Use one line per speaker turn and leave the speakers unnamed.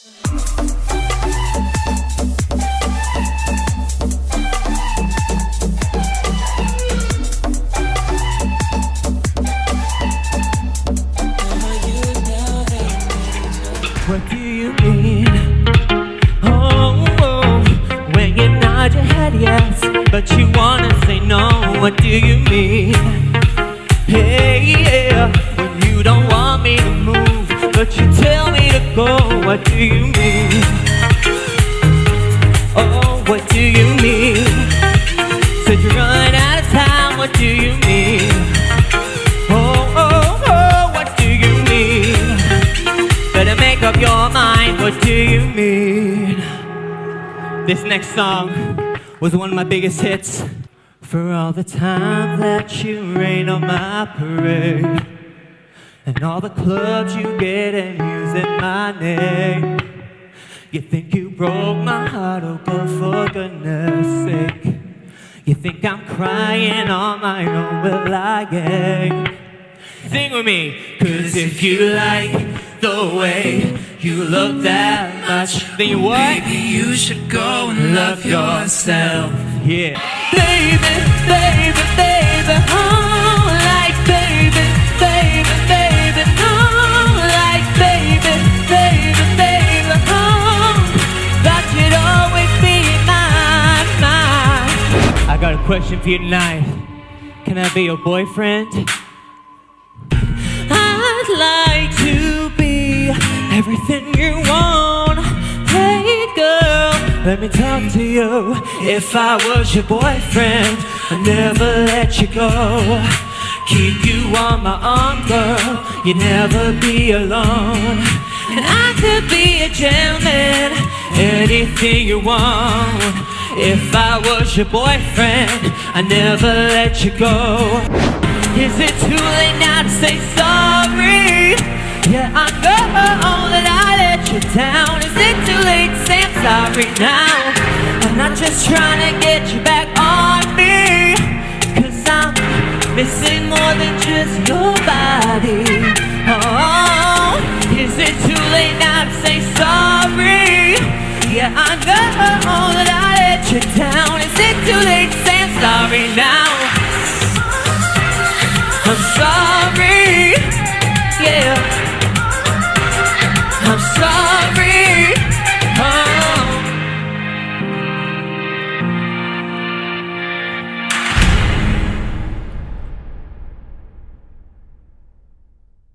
What do you mean? Oh, when you nod your head yes, but you wanna say no. What do you mean? Hey, yeah, when you don't want me to move, but you tell me to go. What do you mean? Oh, what do you mean? Said you're running out of time. What do you mean? Better make up your mind, what do you mean? This next song was one of my biggest hits. For all the time that you rain on my parade, and all the clubs you get and using my name. You think you broke my heart, oh girl, for goodness sake. You think I'm crying on my own, well I ain't. Sing with me. Cause if you like the way you look that much, then you what?
Baby, you should go and love yourself.
Yeah. Baby, baby, baby, oh, like baby, baby, baby, oh, like baby, baby, baby, oh, that you'd always be mine, mine. I got a question for you tonight. Can I be your boyfriend? I'd like to be everything you want. Hey girl, let me talk to you. If I was your boyfriend, I'd never let you go. Keep you on my arm, girl, you'd never be alone. And I could be a gentleman, anything you want. If I was your boyfriend, I'd never let you go. Is it too late now to say sorry? Yeah, I know that I let you down. Is it too late to say I'm sorry now? I'm not just trying to get you back on me, cause I'm missing more than just your body. Oh, is it too late now to say sorry? Yeah, I know that